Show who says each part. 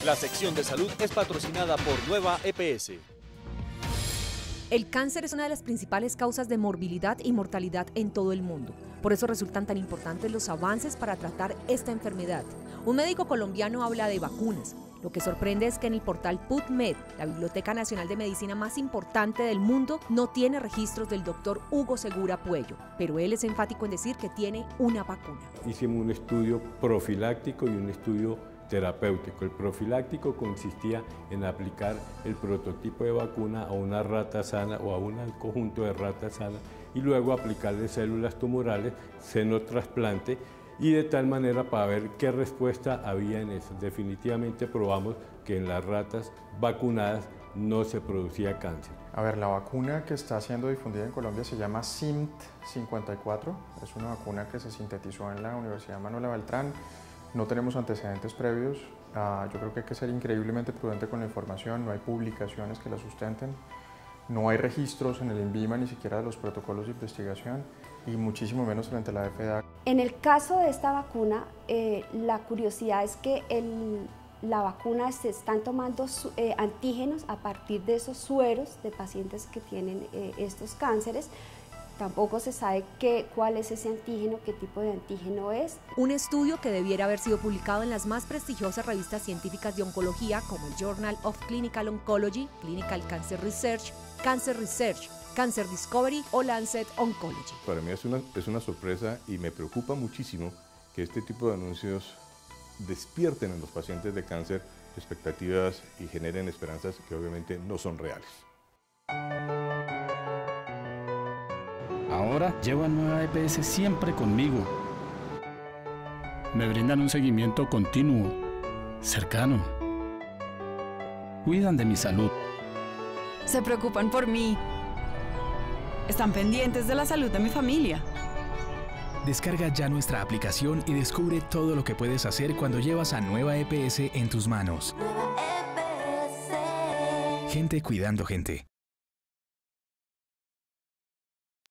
Speaker 1: La sección de salud es patrocinada por Nueva EPS.
Speaker 2: El cáncer es una de las principales causas de morbilidad y mortalidad en todo el mundo. Por eso resultan tan importantes los avances para tratar esta enfermedad. Un médico colombiano habla de vacunas. Lo que sorprende es que en el portal PubMed, la Biblioteca Nacional de Medicina más importante del mundo, no tiene registros del doctor Hugo Segura Puello, pero él es enfático en decir que tiene una vacuna.
Speaker 3: Hicimos un estudio profiláctico y un estudio terapéutico. El profiláctico consistía en aplicar el prototipo de vacuna a una rata sana o a un conjunto de ratas sanas y luego aplicarle células tumorales, senotrasplante, y de tal manera para ver qué respuesta había en eso. Definitivamente probamos que en las ratas vacunadas no se producía cáncer.
Speaker 4: A ver, la vacuna que está siendo difundida en Colombia se llama CIMT-54. Es una vacuna que se sintetizó en la Universidad Manuela Beltrán. No tenemos antecedentes previos. Yo creo que hay que ser increíblemente prudente con la información. No hay publicaciones que la sustenten. No hay registros en el INVIMA ni siquiera de los protocolos de investigación y muchísimo menos frente a la FDA.
Speaker 5: En el caso de esta vacuna, la curiosidad es que la vacuna se están tomando antígenos a partir de esos sueros de pacientes que tienen estos cánceres. Tampoco se sabe cuál es ese antígeno, qué tipo de antígeno es.
Speaker 2: Un estudio que debiera haber sido publicado en las más prestigiosas revistas científicas de oncología como el Journal of Clinical Oncology, Clinical Cancer Research, Cancer Discovery o Lancet Oncology.
Speaker 6: Para mí es una sorpresa y me preocupa muchísimo que este tipo de anuncios despierten en los pacientes de cáncer expectativas y generen esperanzas que obviamente no son reales.
Speaker 7: Ahora llevo a Nueva EPS siempre conmigo. Me brindan un seguimiento continuo, cercano. Cuidan de mi salud.
Speaker 8: Se preocupan por mí. Están pendientes de la salud de mi familia.
Speaker 9: Descarga ya nuestra aplicación y descubre todo lo que puedes hacer cuando llevas a Nueva EPS en tus manos. Gente cuidando gente.